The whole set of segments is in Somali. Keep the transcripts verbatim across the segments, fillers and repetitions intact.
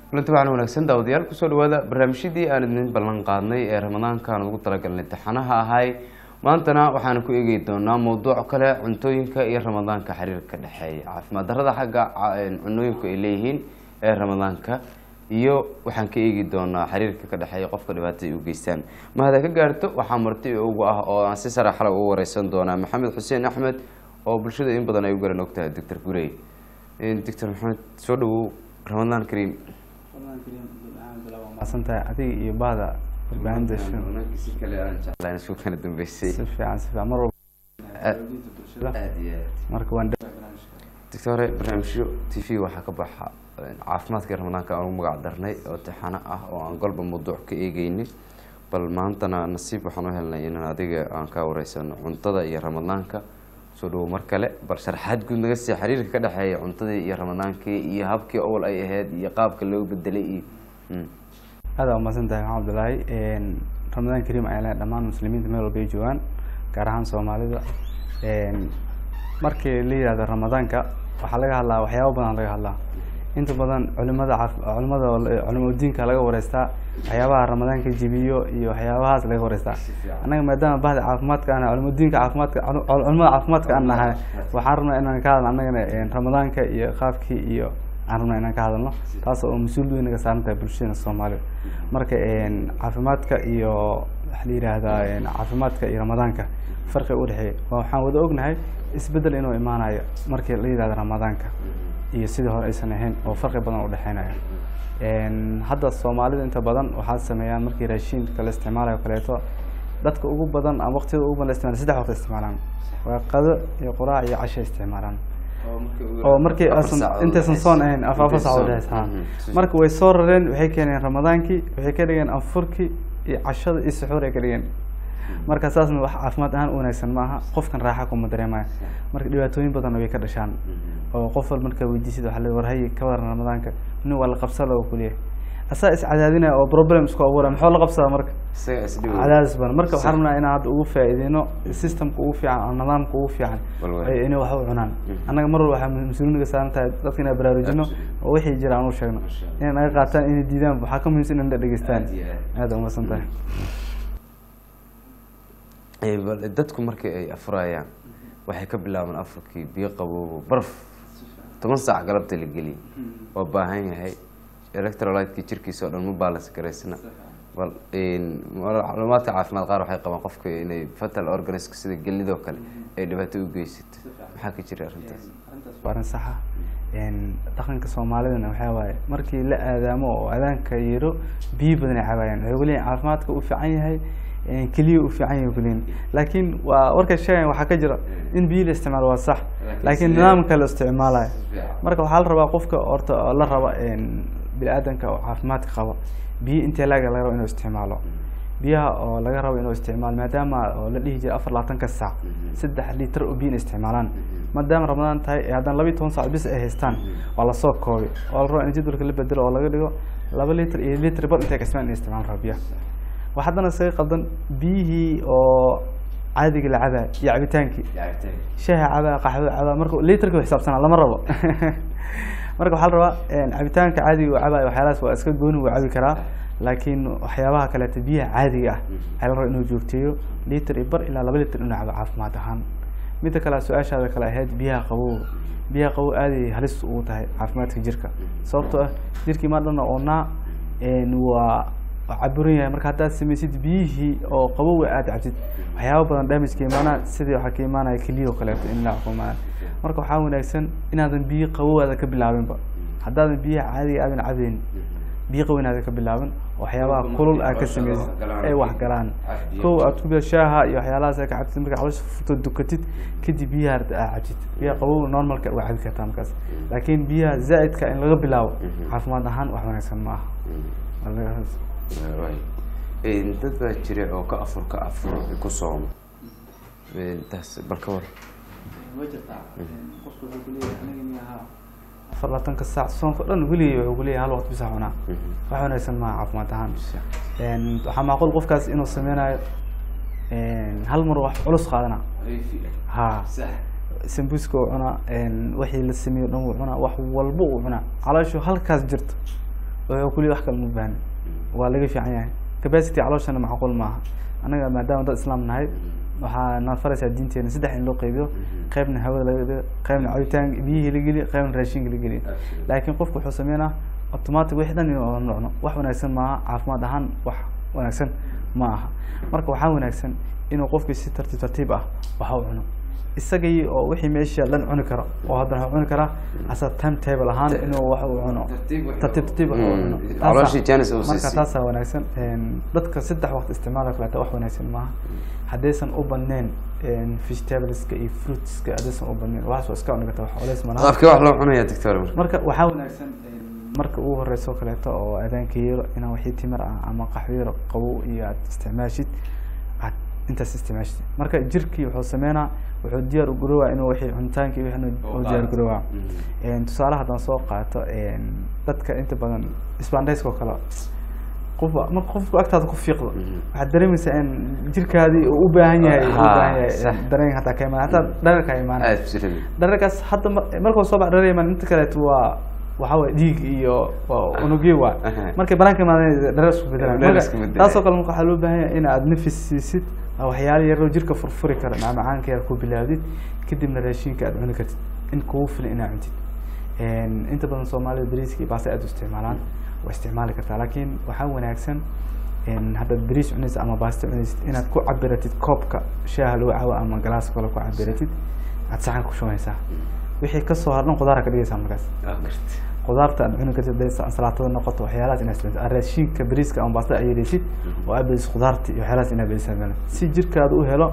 kulanti waxaan wanaagsan daawadayaal kusoo dhawaada barnaamijyadii aan idin ballan qaadnay ee ramadaankan ugu talagalnay taxanaha ahay maantana waxaan ku eegi doonaa mowduuc kale cuntooyinka iyo ramadaanka xiriirka dhexeeya caafimaad darrada xagga cunooyinka ay leeyihiin ee ramadaanka iyo waxaan ka eegi doonaa xiriirka ka dhexeeya qofka dhibaatada u geystaan mahada ka gaarto waxaa marti ugu ah oo aan si sare xal ugu wareysan doonaa maxamed xuseen axmed oo bulshada in badan ay u garan ogtahay doctor Gurey doctor maxamed soo dhawow ramadaan kariim masantahay adiga iyo baada barbaahida si kale aan jeclaan isku kala dambeysay si fiican si fiican mar walba marka waan doctor barnaamijyo T V waxa ka baxa caafimaadka ramadaanka aan ugu magac darnay oo taxana ah oo aan golba mowduuc ka eegaynay bal maantana nasiib waxaan u helnay in adiga aan ka wareysano cuntada iyo ramadaanka soo dhaw mar kale bal sharaxaad guud naga sii xiriirka ka dhaxeeya cuntada iyo ramadaanka iyo habkii awal ay ahayd iyo qaabka loo bedelay iyo هذا ما سنتها عبد الله رمضان كريم على دمان مسلمين ميل بيجوان كارهان سوماليدا markii la yiraahdo ramadaanka waxa laga hadlaa waxyaabo badan laga hadlaa inta badan culimada culimada culimada diinka laga wareystaa waxyaabaha ramadaanka jibiyo iyo waxyaabahaas laga wareystaa anaga maadaama bahda caafimaadka ana culimada diinka caafimaadka culimada caafimaadka aan nahay waxaan rabnaa inaan ka hadalno anagana ramadaanka iyo qaabkii iyo aan rabnaa inaan ka hadalno taas oo mas'uul weyn naga saaran tahay bulshada Soomaaliyeed marka caafimaadka iyo waxa la yiraahdaa caafimaadka iyo ramadaanka farqi u dhaxeeya waxaan wada ognahay isbedel inuu imaanayo markii la yiraahdo ramadaanka iyo sidii hore aysan ahayn oo farqi badan u dhaxeynaya een hadda Soomaalida inta badan waxa sameeyaan markii raashinka la isticmaalayo kaleeto dadka ugu badan ama waqtiga ugu badan isticmaalaan saddex waqti isticmaalaan waa qado iyo quraac iyo casho isticmaalaan oo markii inta sansoon ahayn afaafa saacadaha marka way soo rareen waxay keeneen ramadaankii waxay ka dhigeen anfurkii iyo cashada iyo suxuur ay ka dhigeen marka saasna wax caafimaad ahaan wanaagsan maaha qofkan raaxa kuma dareemayo marka dhibaatooyin badan way ka dhashaan oo qof walba marka weydiisid waxa la warhay ka waran ramadaanka inuu wala qabsado oo kuliye asaa is cadaadina oo problems ku abuuray maxaa la qabsadaa marka cadaadis badan marka waxaan rabnaa inaan hadda ugu faa'iideyno systemka ugu fiican nidaamka ugu fiican ay inay wax u cunaan anaga mar walba waxaan mas'uuliyadda saaran tahay dadka inay baraarujino oo wixii jira aan u sheegno in ay qaataan inay diidaan waxa ka muhiimsan in la dhageystaan aad u masantahay ee dadku markii ay afurayaan waxay ka bilaabaan afurkii biyo qabow barf toban saac galabta la geliyo oo baahan yahay electrolyte jirkiisa oo dhan ma balance gareysna wal in macluumaadka caafimaad qaar waxay qabaan qofka inay fatal organism sida gelidoo kale ay dhibaato u geysato maxaa ka jira arintaas baran sax ah in dhaqanka Soomaalida waxa waaye markii la aadaamo oo aadaanka yiro biyo badan ay cabayaan waxay wali caafimaadka u fiican yahay in kaliya u fiican yahay kuleen laakiin waa warka shay waxa ka jira in biyo la isticmaalo waa sax laakiin nidaamka la isticmaalayo marka waxa la rabaa qofka horta la raba in bilaadanka oo caafimaadka qaba biyo inta laga laga rabo inuu isticmaalo biyaha oo laga rabo inuu isticmaalo maadaama oo la dhihi jiray afar iyo labaatan ka saac saddex litir oo biyo isticmaalaan maadaama ramadaan tahay hadan laba iyo toban saac bis ay haystaan waa la soo koobay oo la rabo in jadwalka la bedelo oo laga dhigo laba litir iyo litir bar inta ka ismaan isticmaal biyaha waxaadna say qaldan biyihii oo caadiga la cabaa iyo cabitaankii shaaha cabaa qaxwo cabaa marka litirka xisaabtana lama rabo marka waxa la rabaa cabitaanka caadiga oo cabaa waxyaalahaas waa iska gooni waa cabi karaa laakiin waxyaabaha kale biyaha caadiga ah ay la rabo inuu joogteeyo litir iyo bar ilaa laba litir inuu cabo caafimaad ahaan mid kale su'aashaada kale ahayd biyaha qabow biyaha qabow aad ay halis u tahay caafimaadka jirka sababtoo ah jirkii ma dhan oo na een waa caburin yahay marka hadaad samaysid biyihii oo qabow aad cabtid waxyaabo badan damage ka imaana sidii waxa ka imaanaya kaliyo kale in la xukumaan marka waxa wanaagsan inaadan biyo qabow ka bilaabinba hadaadan biyaha caadiga aadan cabayn biyo qabow inaad ka bilaaban waxyaabaha kulul ah ka sameeyay ay wax galaan koo aad ku shaaha iyo waxyaalahaas ka cabtid marka caloosha furto dukatid kadib biyaha aad cabtid biyo qabow normal ka waa cabi kartaa markaas laakiin biyaha zaidka in laga bilaabo caafimaad ahaan wax wanaagsan ma aha in dad baa jira oo ka afur ka afur ku soomo taas barka war qofku wuxuu leeyahay aniga miyaha afar iyo labaatan ka saac soonka dhan wali wuxuu leeyahay hal waqti bisa cunaa wax wanaagsan ma caafimaad ahaan een waxa macquul qofkaas inuu sameeyo een hal mar wax culus qaadana ha sax sambuuska cuna een wixii la sameeyo dhan uu cuna wax walba uu cuna calooshu halkaas jirto wuxuu kulli wax kale ma baahan waa laga fiican yahay capacity calooshana macquul maaha anaga maadaama dad islaam nahay waxaa na faraysaa diinteena saddex in loo qaybiyo qaybna hawada laga dhigo qaybna cabitaan biyihii la geliyo qaybna raashinka la geliyo laakiin qofku wuxuu sameynaa automatic wixii dhan inuu noocno wax wanaagsan maaha caafimaad ahaan wax wanaagsan ma aha marka waxaa wanaagsan inuu qofkii si tartiib tartiib ah waxa uu cuno isagii oo wixii meesha lan cuni karo oo haddana wuxuu cuni karaa asa time table ahaan inuu wax uu cuno tartiib tartiib wax uu cuno calooshii jaanis uu marka taasaa wanaagsan dadka saddex waqti isticmaala kaleeta wax wanaagsan maaha haddaysan u badnayn vegetables-ka iyo fruits-ka haddaysan u badnayn waxaas waa iska cuni karta wax culays ma laha qaabkee wax loo cunaya doctor marka waxaa wanaagsan marka ugu horeyso kaleeto oo aadaanka yeelo inaa wixii timir ah ama qaxwiiro qabow iyo aad isticmaashid aad intaas isticmaashid marka jirkii wuxuu sameynaa wuxuu diyaar u garoowaa inuu wixii cuntaankii wixii uu diyaar garoowaa tusaale haddaan soo qaato dadka inta badan isbaandhayska oo kale qof marka qofku agtaada ku fiiqdo waxaad dareemaysaa in jirkaadii uu u baahan yahay u baahan yahay dareen hataa ka imaan hataa dhararka imaan dhararkaas hadda markuu soo bax dharar imaan inta kaleeto waa waxa way dhiig iyo unugyo waa markay banaanka imaadeen dharar isku bedelaan marka taasoo kale waxaa loo baahan yahay in aad nafis siisid waxyaalo yar oo jirka furfuri kara macmacaanka yar ku bilaawdid kadibna raashinka aad cuni kartid in kugu filan inaad cuntid inta badan soomaalida bariiska iyo baasta aad u isticmaalaan waa isticmaali kartaa laakiin waxaa wanaagsan haddaad bariis cunaysid ama baasta cunaysid inaad ku cabiratid koobka shaaha lagu cawo ama galaaska kale ku cabiratid aad saxan ku shubaysaa wixii kasoo hardhan qudaara ka dhigaysaa markaas qudaarta aad cuni kartid haday ansalaatada noqoto waxyaalahaas inaad isticmaasho raashinka bariiska ama baastada aad yareysid oo aad badisid qudaarta iyo waxyaalahaas inaad badisaa meel si jirkaada u helo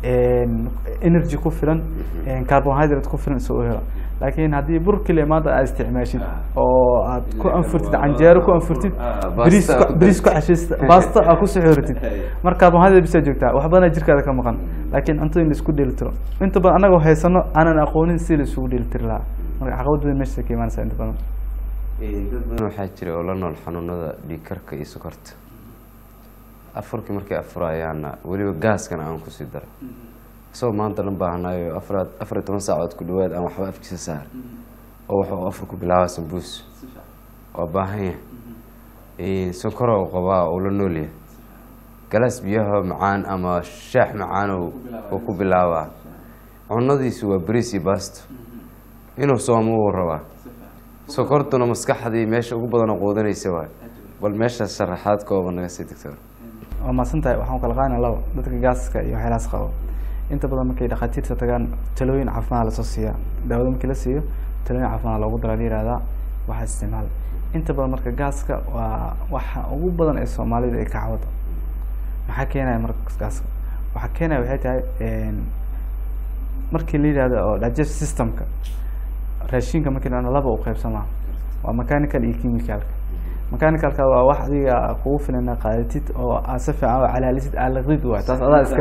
energy ku filan carbohydrate ku filan isoo u helo laakiin haddii bur keliya maanta aad isticmaashid oo aad ku anfurtid canjeero ku anfurtid bariis bariis ku cashaysid baasta aad ku sixooratid marka carbohydrate bisa joogtaa wax badan jirkaada ka maqan laakiin cuntada in la isku dheelitiro inta badan anagoo haysano aanan aqoonin si la isugu dheelitiri lahaa marka caqabadooda meesha ka imaanaysa inta badan dad badan waxaa jira oo la nool xanuunada dhiigkarka iyo sokorta afurkii markay afurayaanna weliba gaaskana aan kusii daro isagoo maanta lan baahanayo afar afar iyo toban saacood ku dhawaad aan waxba afkiisa saar oo wuxuu afur ku bilaabaa sambuus waa baahan yahay sonkora uu qabaa oo la nool yahay galaas biyaha macaan ama shaax macaan oo ku bilaabaa cunadiisu waa bariis iyo baasto inuu soomo uu rabaa sokortuna maskaxdii meesha ugu badan quudanaysa waay bal meesha sharaxaad kooban naga sii doctor waa maasantahay waxaan kala qaadana labo dadka gaaska iyo waxyaalahaas qabo inta badan markay dhakhaatiirta tagaan talooyin caafimaad lasoo siiya daawada markii la siiyo talooyin caafimaad loogu dara la yihahdaa waxaa isticmaal inta badan marka gaaska waa waxa ugu badan ee soomaalida ay ka cawado maxaa keenaya marka gaaska waxaa keenaya waxay tahay markii la yihahdo oo digest systemka raashinka markii la laba u qaybsamaa waa mechanical iyo chemicalka mechanicalka waa wax adiga kugu filan qaadatid oo si fiican oo calaalisid aalaqrid waa taas adaa iska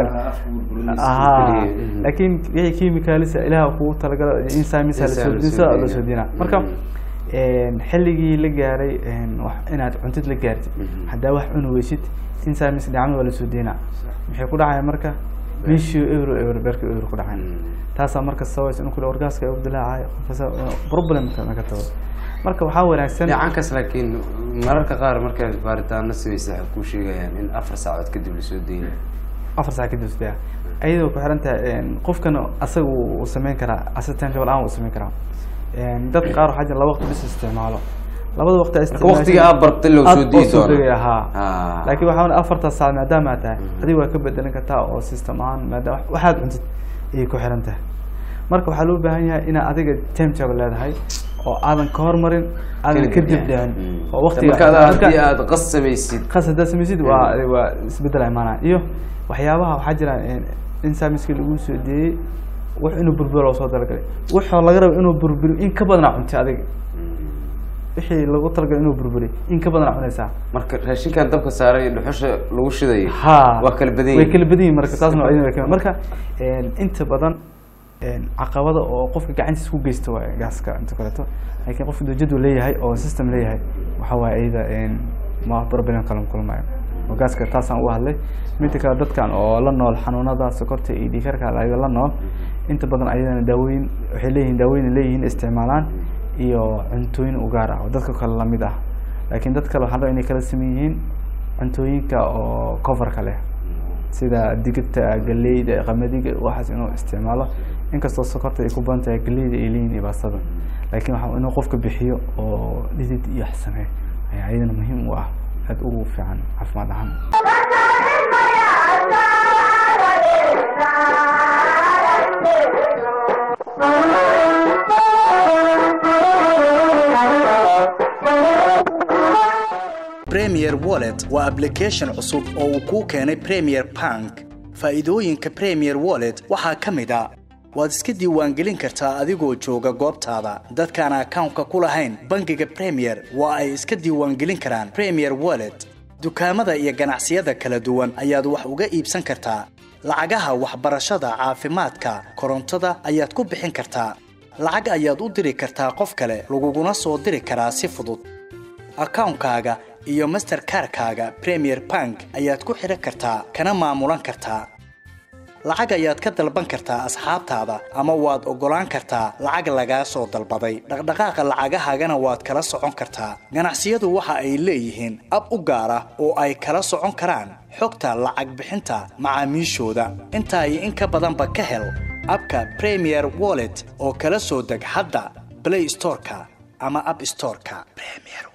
aha laakiin wixii chemicalisa ilaaha kugu talagalo enzymes la soo diisa la soo diina marka xilligii la gaaray wax inaad cuntid la gaartid hadaa wax cun weysid enzymes dhacmo wala soo diina maxay ku dhacay marka meeshu euro euro berka euro ku dhacay taas marka saways in kula orgaaska ay u dilaacay qofka problem ka ka tawo marka waxaa wanaagsan yacankaas laakiin mararka qaar markay baaritaano sameysay ku sheegayaan in afar saacadood kadib la soo deeyay afar saac kadib soo deeyay ayadoo ku xiran tahay qofkan asagu uu sameyn karaa asatan jabal aan uu sameyn karaa dad qaar waxa jira laba waqti bis isticmaalo labada waqti isticmaalo waqtiga aad bartay loo soo deeyay doona ha laakiin waxa afarta saac maadaama tahay adiga waa ka bedelan kartaa oo system aan maadaama waxaad cuntid ay ku xiran tahay marka waxaa loo baahan yahay in adiga time table leedahay oo aadan ka hormarin aadan ka dib dhicin oo waqtiga marka aad qasamaysid qasada samaysid waa waa isbedel imaanaa iyo waxyaabaha waxa jira enzymeska lagu soo deeyay wax inuu burburo soo dalgalay waxa laga rabo inuu burburo in ka badan cunto adiga wixii lagu talagalay inuu burburo in ka badan cunaysaa marka raashinkan dabka saaray dhuxusha lagu shiday waa kala badan way kala badan marka taasna waa marka inta badan caqabada oo qofka gacantiisa ku geysto waa gaaska inta kaleeto laakiin qofka dawjadu leeyahay oo system leeyahay waxa waa ayda ma problem kala kulmaayo oo gaaska taasaan u hadlay mid kale dadkan oo la nool xanuunada sokorta iyo dhiigkarka ayaga la nool inta badan ayadana daawooyin waxay leeyihiin daawooyin leeyihiin isticmaalaan iyo cuntooyin u gaar ah oo dadka kale la mid ah laakiin dad kale waxaan rabaa inay kala sameeyeen cuntooyinka oo coverka leh sida digirta galleyda qamadiga waxaas inuu isticmaalo inkastoo sokorta ay ku badan tahay galleyda iyo liin iyo baastada laakiin waxa inuu qofka bixiyo oo dhidid iyo xasamee ayaa iyadana muhiim u ah aad ugu fiican caafimaad ahaan Premier Wallet waa application cusub oo uu ku keenay Premier Bank. Faa'iidooyinka Premier Wallet waxaa ka mid ah waad iska diiwaangelin kartaa adigoo jooga goobtaada. Dadkaan account-ka ku lahayn bangiga Premier waa ay iska diiwaangelin karaan Premier Wallet. Dukaamada iyo ganacsiyada kala duwan ayaad wax uga iibsan kartaa. Lacagaha waxbarashada, caafimaadka, korontada ayaad ku bixin kartaa. Lacag ayaad u diri kartaa qof kale, laguguna soo diri karaa si fudud. Account-kaaga iyo Mastercard-kaaga Premier Bank ayaad ku xiran kartaa kana maamulan kartaa. Lacag ayaad ka dalban kartaa asxaabtaada ama waad ogolaan kartaa lacag laga soo dalbaday. Dhaqdhaqaaqa lacagahaagana waad kala socon kartaa. Ganacsiyadu waxa ay leeyihiin ab u gaar ah oo ay kala socon karaan xogta lacag bixinta macaamiishooda. Intaa iyo in ka badanba ka hel abka Premier Wallet oo kala soo deg hadda Play Store-ka ama App Store-ka. Premier